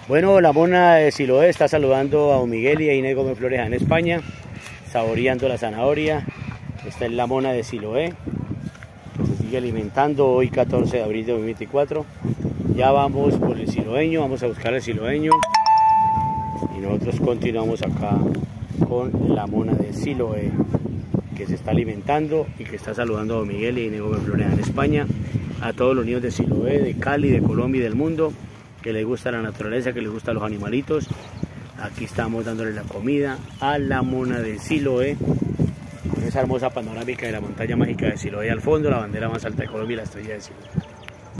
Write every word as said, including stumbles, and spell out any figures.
Bueno, la mona de Siloé está saludando a don Miguel y a Inés Gómez Flores en España, saboreando la zanahoria. Esta es la mona de Siloé, que se sigue alimentando hoy catorce de abril de dos mil veinticuatro. Ya vamos por el siloeño, vamos a buscar el siloeño y nosotros continuamos acá con la mona de Siloé, que se está alimentando y que está saludando a don Miguel y a Inés Gómez Flores en España, a todos los niños de Siloé, de Cali, de Colombia y del mundo, que les gusta la naturaleza, que les gustan los animalitos. Aquí estamos dándole la comida a la mona de Siloé, con esa hermosa panorámica de la montaña mágica de Siloé al fondo, la bandera más alta de Colombia y la estrella de Siloé.